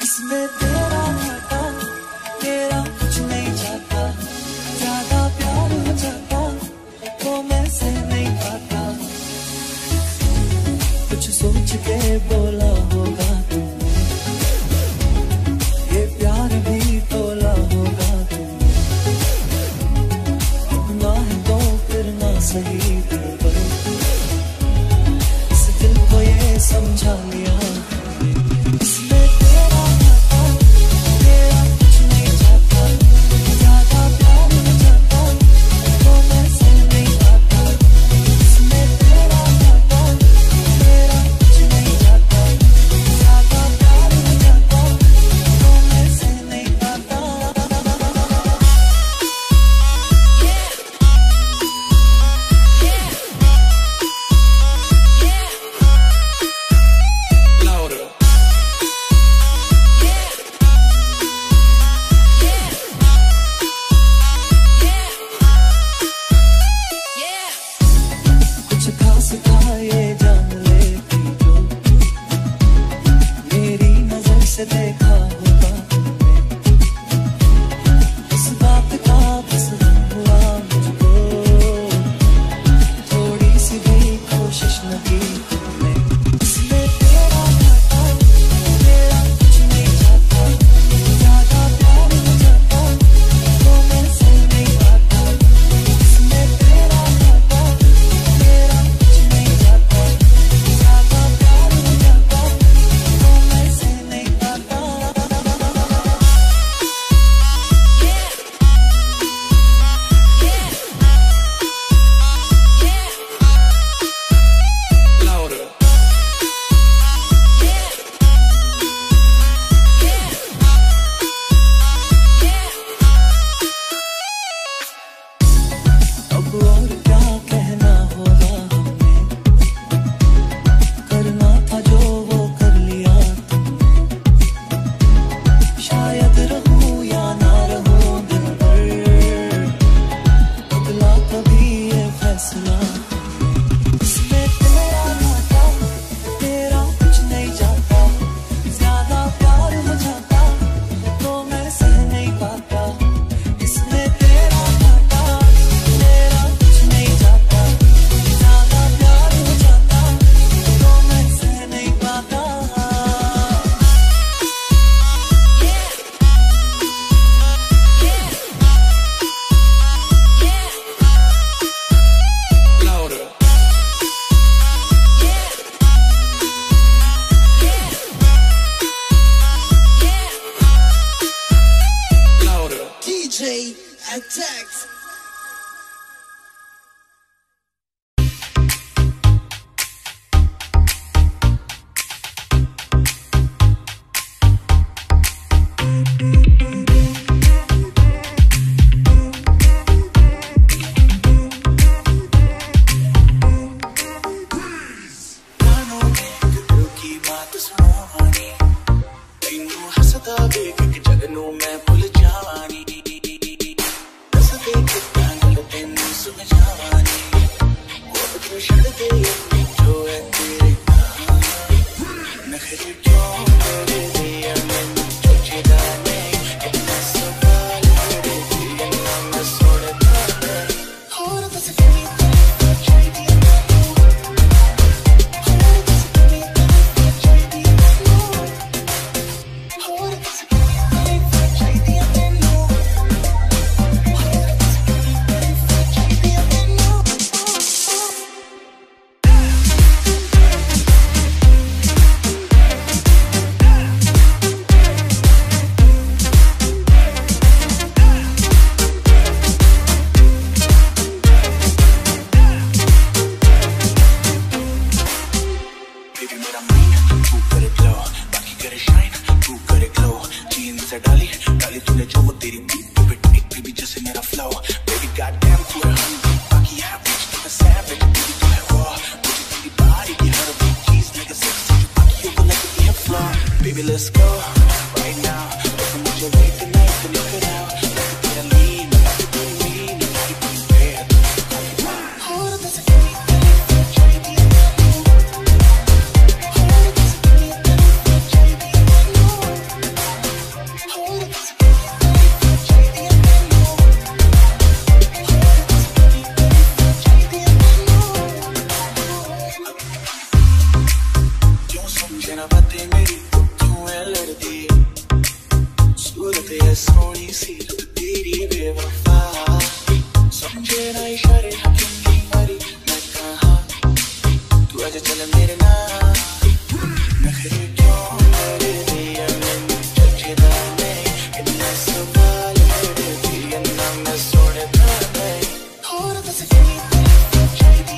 इसमें तेरा घाटा, तेरा कुछ नहीं जाता, ज्यादा प्यार हो जाता वो मैं सह नहीं पाता। कुछ सोच के बोला होगा तुमने, ये प्यार भी तोला होगा तुमने। अपना है तो फिर ना सही दिलबर, इस दिल को ये समझा लिया। e.t.c. Let's go right now. Muझे wait tonight to look it out. तेरा lean, lean, prepared. और बस चाहिए चाहिए मेरे नाम नखरे क्यों कर दिया मैंने चचदा नहीं इतना सवाल कर दिया ना मैं सोचता नहीं और बस कभी चाहिए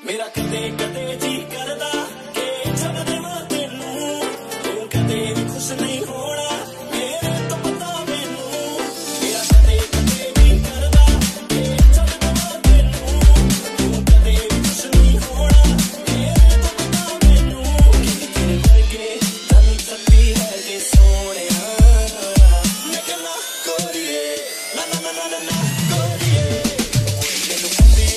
मेरा कदे कदे जी करदा के छड़ देवां तेनू तू कदे भी खुश नहीं होना मेरे तो पता मैनू मेरा कदे कदे जी करदा के छड़ देवां तेनू तू कदे भी खुश नहीं होना मेरे तो पता मैनू तेरे वर्गे तन सकती है जे सोहणिया मैं कहना गोरिए ना ना ना ना ना गोरिए मैनू कहंदी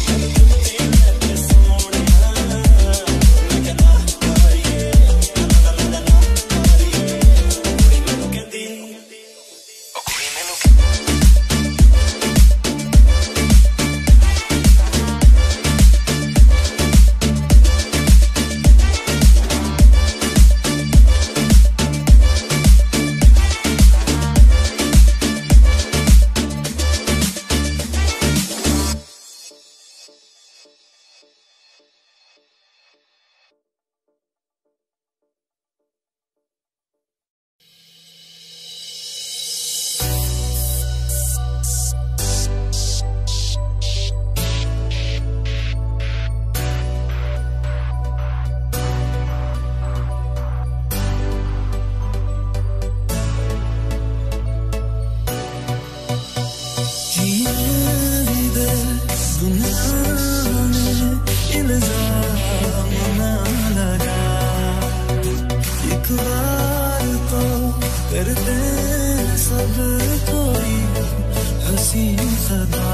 करते सब कोई हंसी सदा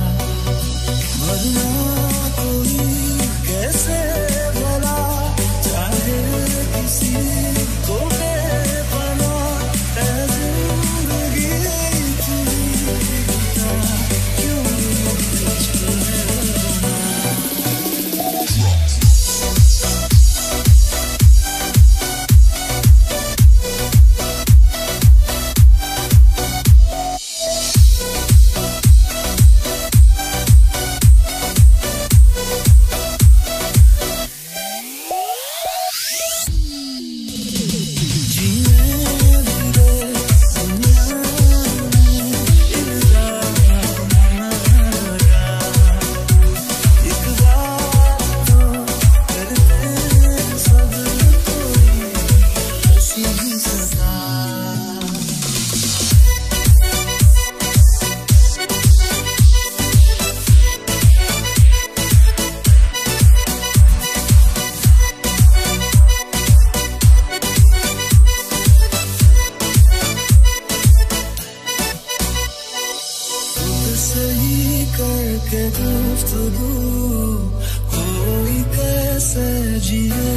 वरना कोई कैसे भला चाहे किसी को बेपना ऐ जिंदगी जीता क्यों मुझको सही करके गुफ्तगू कोई कैसे जिए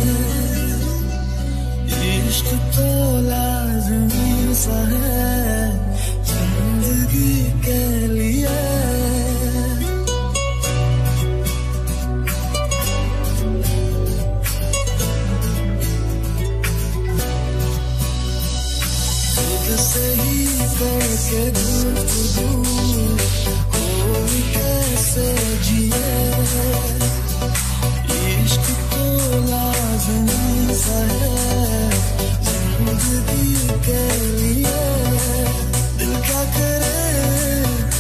इश्क तो लाज़मी सा है जिंदगी के लिए खुद सही करके गुफ्तगू कैसे जिए इश्क तो लाज़मी सा है जिंदगी के लिए दिल क्या करे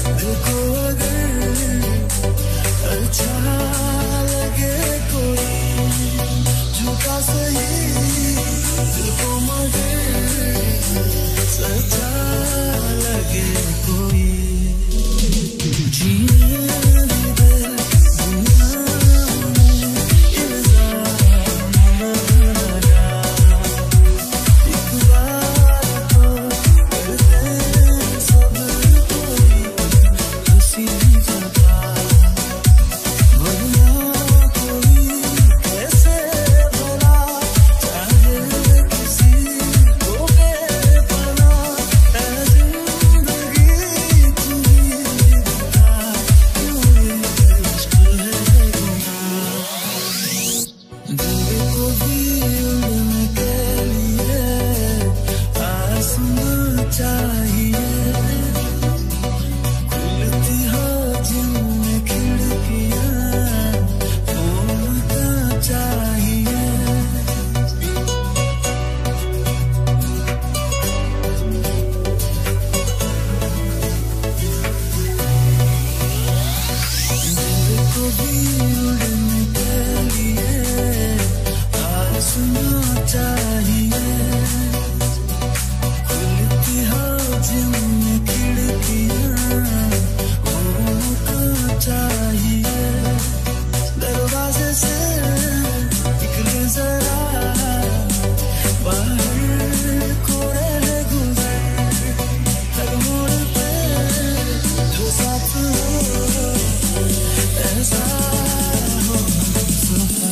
ऐसा हो सफर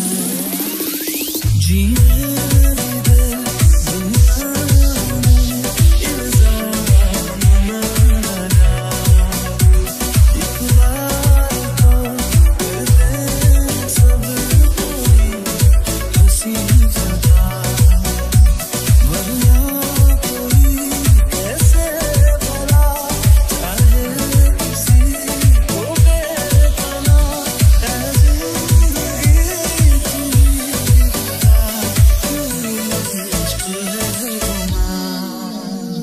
जीने दे दुनिया में इल्जाम न लगा एक बार तो दे सब कोई हंसी सदा वरना कोई कैसे भला चाहे किसी को बेपना है जिंदगी की इश्क है गुमान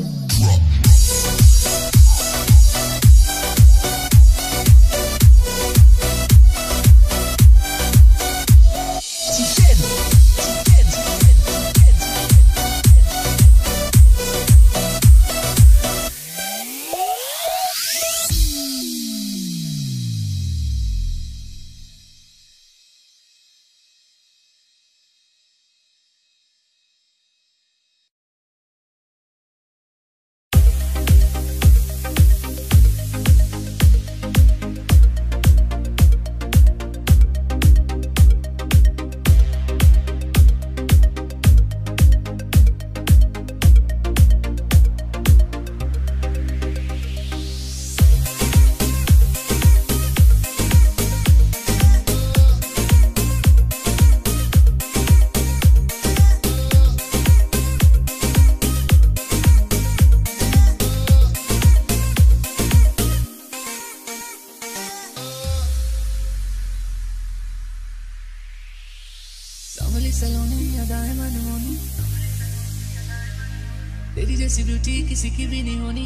सांवली सलोनी अदाएं मनमोनी तेरी जैसी ब्यूटी किसी की भी नहीं होनी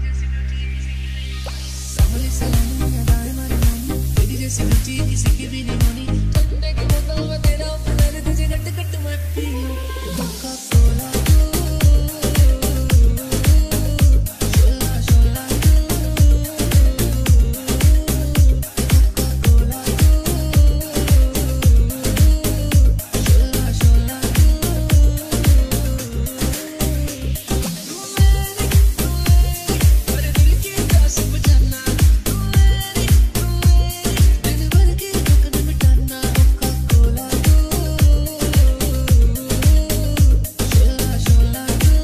सांवली सलोनी अदाएं मनमोनी तेरी जैसी ब्यूटी किसी की भी नहीं होनी ठंडे की बोतल में तेरा मैंने तुझे गट गट मैं पी लूं कोका कोला शोला शोला कोका कोला मेरे दिल की प्यास बुझाना दिन भर की थकन मिटाना कोका कोला शोला शोला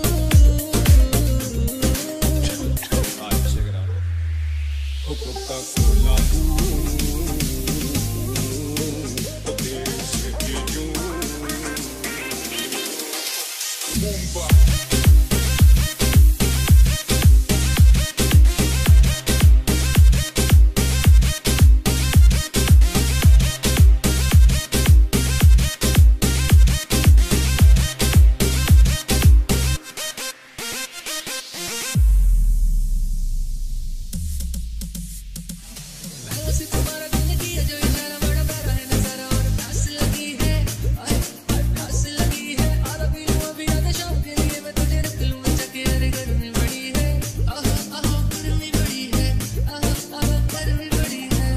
Alright, check it out. Coca-Cola, Boomba. वैसे तुम्हारा दिल किया जो इशारा बड़ा प्यारा है नजारा और प्यास लगी है आए प्यास लगी है और अभी याद शाम के लिए मैं तुझे रख लूं चके अरे गर्मी बड़ी है आहा आहा गर्मी बड़ी है आहा आहा गर्मी बड़ी है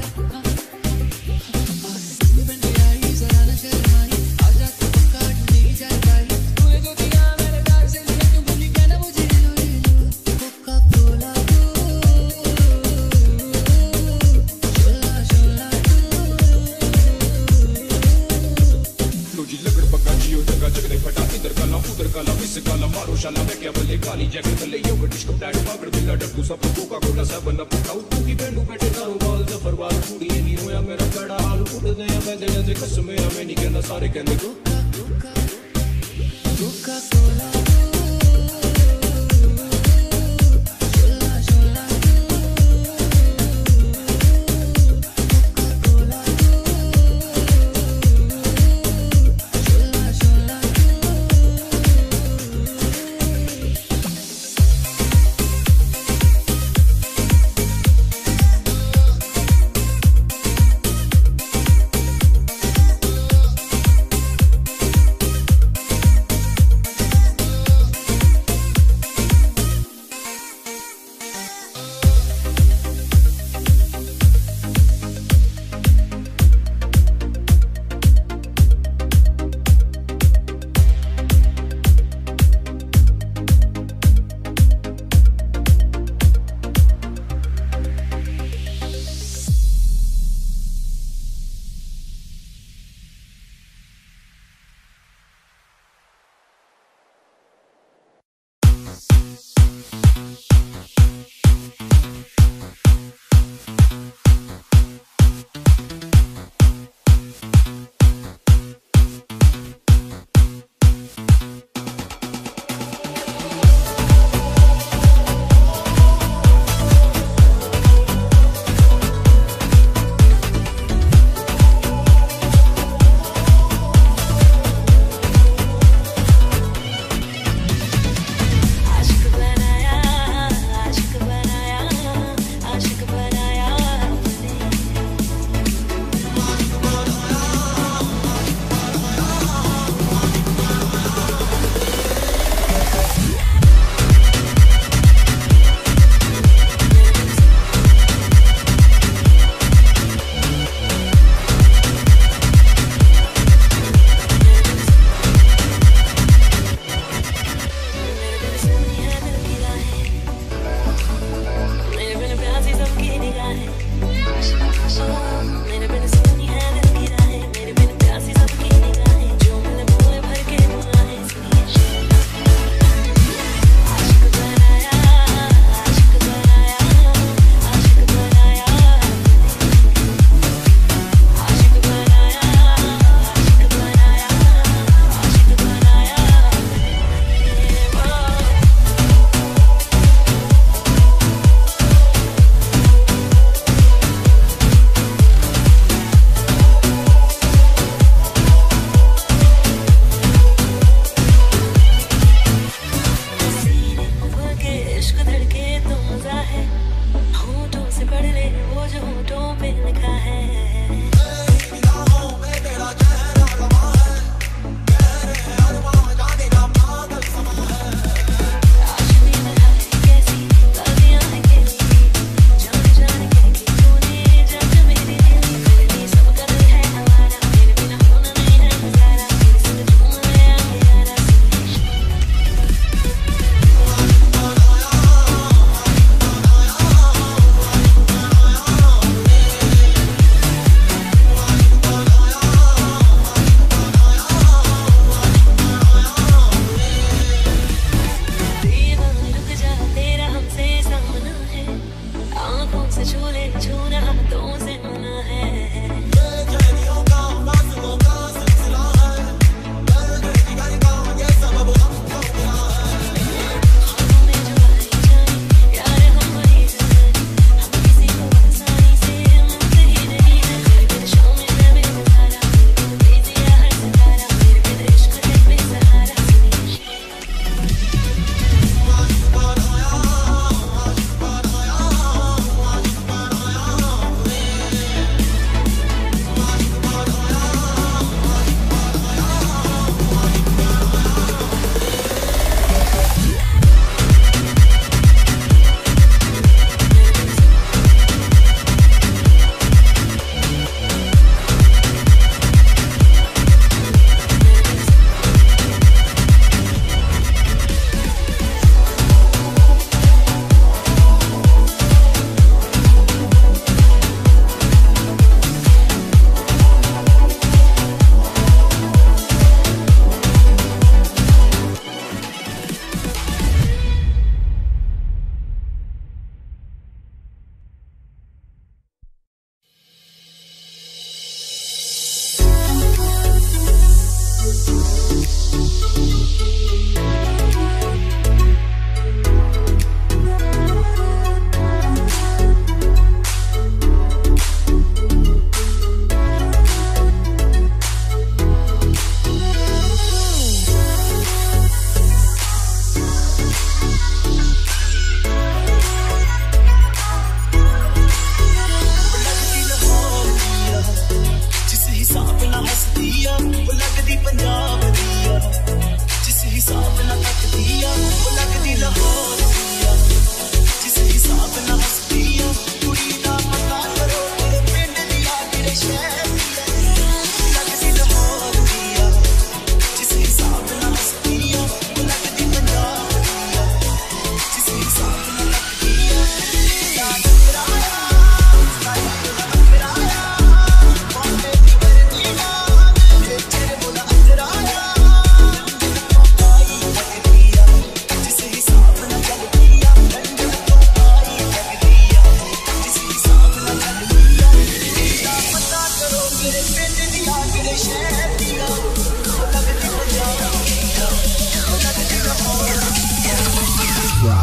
तू बन आई जरा न शर्माई आजा तू पक्का नहीं जा पाई तूने जो किया मेरे प्यार से लिया तू भूली क्या ना मुझे लो कोका कोला शोला शोला लो जी लगड़ पक्का जियो जगह जगने फटा इधर काला उधर काला मिस काला मारो शाला मैं क्या बल्ले काली जैकेट ले यो गटिश कप डैड पागड़ बिल्ला डब्बू सब कोका कोला सब बना पकाऊ तू की बेंडू बैठे तारो बाल जफरवाल कुड़ी नहीं होया मेरा कड़ा हाल उड़ दे या मैं दे कसम मेरा मैं नहीं कहना सारे कहने को कोका कोला शोला शोला कोका कोला शोला शोला तेरे पिंड दिया तेरे शहर दिया लगदी पंजाब दिया लगदी लाहौर दिया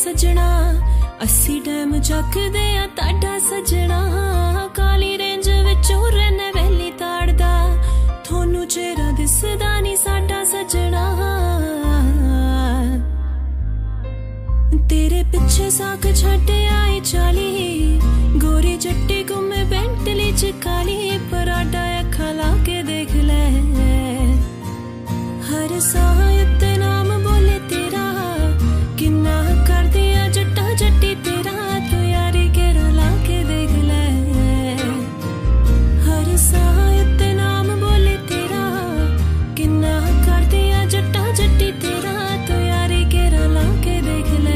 सजना, 80 डैम चकदे आ ताड़ा सजना। काली रेंज विचों रहने वैली ताड़दा, थोनू चेहरा दिसदा नी साडा सजना। तेरे पिछे साक छट आई चाली, गोरी चट्टी गुमे बेंटली च काली। पराडा अखा ला के देख ले, हर सायत नाम बोले तेरा। किन्ना कर दिया जट्टा जट्टी तेरा, तू यारी केरा ला के देख ले। हर सायत नाम बोले तेरा, किन्ना कर दिया जट्टा जट्टी तेरा, तू यारी केरा ला के देख ले।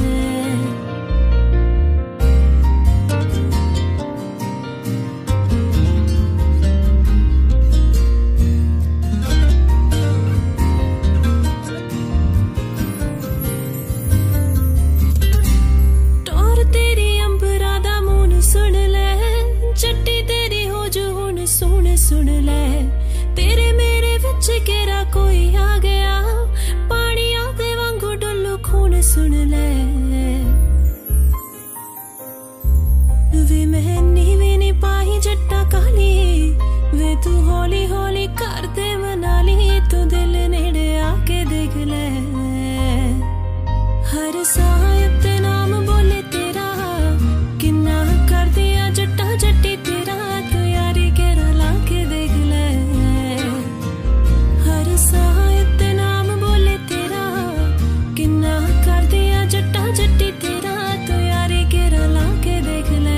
सुन ले, तेरे मेरे विच केरा कोई आ गया, पानी आदे वांगू डुल्लू खून। सुन ले वे मैनी भी नी पाई जट्टा काली, वे तू हौली हौली कर दे मनाली। तू दिल नेड़े आके देख ले, हर सायत नाम बोले तेरा। किन्ना कर दिया जट्टा जट्टी तेरा, तू यारी केरा ला के देख ले। हर सायत नाम बोले तेरा, किन्ना कर दिया जट्टा जट्टी तेरा, तू यारी केरा ला के देख ले।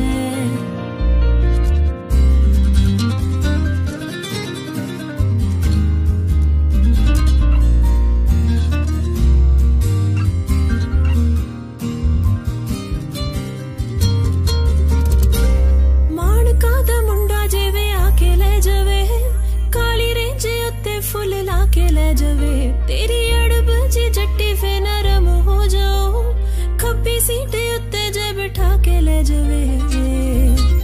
फुल लाके ले जावे, तेरी अड़ब जी जट्टी फे नरम हो जाओ। खब्बी सीट उत्ते जे बिठा के ले जावे।